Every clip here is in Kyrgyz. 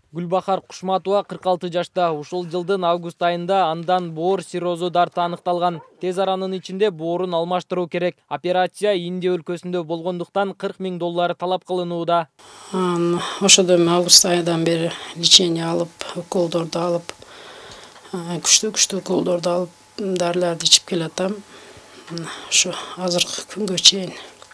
Гүлбахар Кушматова 46 жашта. Ушул жылдын август айында андан боор сиррозу дарты аныкталган. Тез аранын ичинде боорун алмаштыруу керек. Операция Индия өлкөсүндө болгондуктан $40.000 талап кылынууда. Ошодон август айынан бери лечение алып, уколдорду алып, күчтүү уколдорду алып, дарыларды ичип келатам. Ошо азыркы күнгө чейин.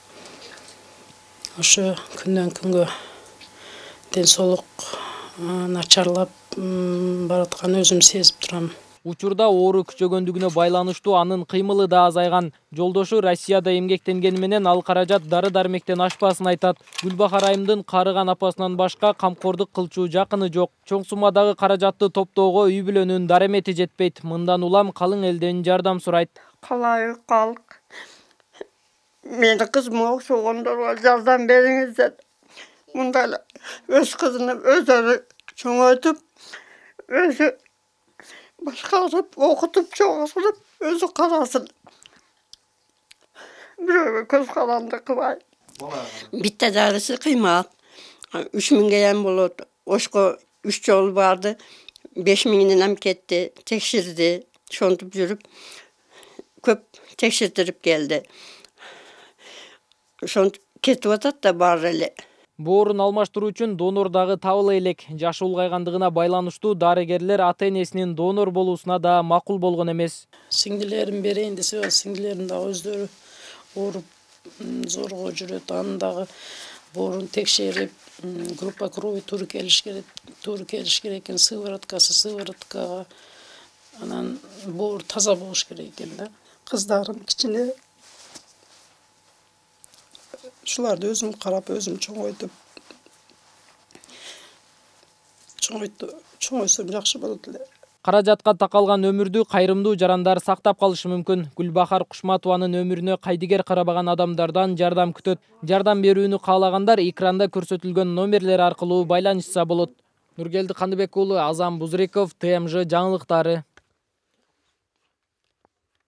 Ошо күндөн күнгө ден соолук начарлап бараткан өзүм сезип турам. Учурда оору күчөгөндүгүнө байланыштуу анын кыймылы да азайган. Жолдошу Россияда эмгектенгени менен ал каражат дары-дармектен ашпасын айтат. Гүлбахар айымдын карыган апасынан башка камкордук кылчу жакыны жок. Чоң суммадагы каражатты топтоого үй бүлөнүн даремети жетпейт. Мындан улам калың элден жардам сурайт. Калай калк. Мени кызыма окшогондорго жардам бериңиздер. Мындай өз кызын өздөрү чоңойтуп, өзү башкарып, окутуп, чоңойтуп, өзү карасын. Бирөөгө көз каранды кылбай. Битте дарысы кыймак. 3000 болот. Ошко 3 жолу барды. 5000 кетти, текширди. Шонтуп жүрүп, көп текширтирип келди. Шонтуп кетип атат да бар эле. Боорун алмаштыруу үчүн донор дагы табыла элек. Жашы улгайгандыгына байланыштуу дарыгерлер ата-энесинин донор болуусуна да макул болгон эмес. Сиңдилерим берейин десе, сиңдилерим дагы өздөрү ооруп, зорго жүрөт. Анын дагы боорун текшерип, группа крови туура келиш керек экен, сывороткага. Анан боор таза болуш керек экен да. Кыздарым кичине. Шуларды өзүм карап, өзүм чоңойтсом жакшы болот эле. Каражатка такалган өмүрдү кайрымдуу жарандар сактап калышы мүмкүн. Гүлбахар Кушматованын өмүрүнө кайдыгер карабаган адамдардан жардам күтөт. Жардам берүүнү каалагандар экранда көрсөтүлгөн номерлер аркылуу байланышса болот. Нургелди Кандыбек уулу, Азам Бузриков, ТМЖ жаңылыктары.